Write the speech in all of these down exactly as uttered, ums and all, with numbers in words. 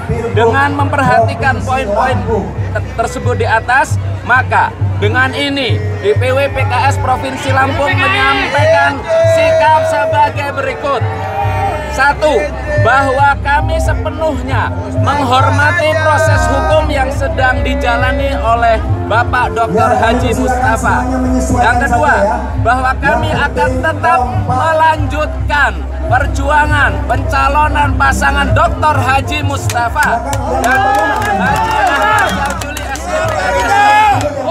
Dengan memperhatikan poin-poin tersebut di atas, maka dengan ini D P W P K S Provinsi Lampung menyampaikan sikap sebagai berikut. Satu, bahwa kami sepenuhnya menghormati proses hukum yang sedang dijalani oleh Bapak Doktor Haji Mustafa. Yang kedua, bahwa kami akan tetap melanjutkan perjuangan pencalonan pasangan Doktor Haji Mustafa dan Haji Ahmad Jajuli S I P M S I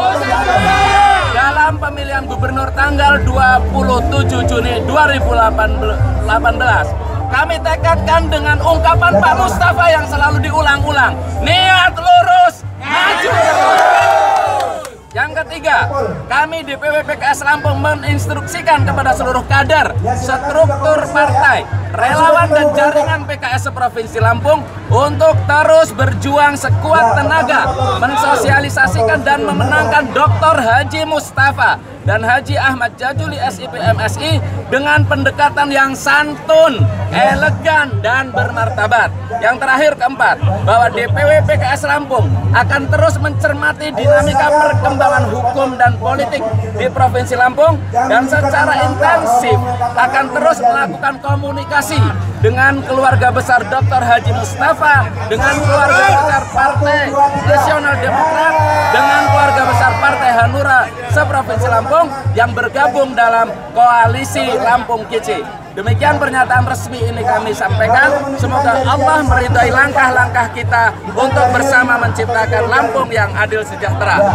dalam pemilihan gubernur tanggal dua puluh tujuh Juni dua ribu delapan belas. Kami tekadkan dengan ungkapan Pak Mustafa yang selalu diulang-ulang, niat lurus, maju terus. Yang ketiga, kami D P W P K S Lampung menginstruksikan kepada seluruh kader, struktur partai, relawan dan jaringan P K S Provinsi Lampung untuk terus berjuang sekuat tenaga mensosialisasikan dan memenangkan Doktor Haji Mustafa dan Haji Ahmad Jajuli S I P M S I dengan pendekatan yang santun, elegan, dan bermartabat. Yang terakhir, keempat, bahwa D P W P K S Lampung akan terus mencermati dinamika perkembangan hukum dan politik di Provinsi Lampung dan secara intensif akan terus melakukan komunikasi dengan keluarga besar Doktor Haji Mustafa, dengan keluarga besar Partai Nasional Demokrat, dengan keluarga besar Partai Hanura se-Provinsi Lampung yang bergabung dalam koalisi Lampung Kece. Demikian pernyataan resmi ini kami sampaikan. Semoga Allah meridhai langkah-langkah kita untuk bersama menciptakan Lampung yang adil sejahtera.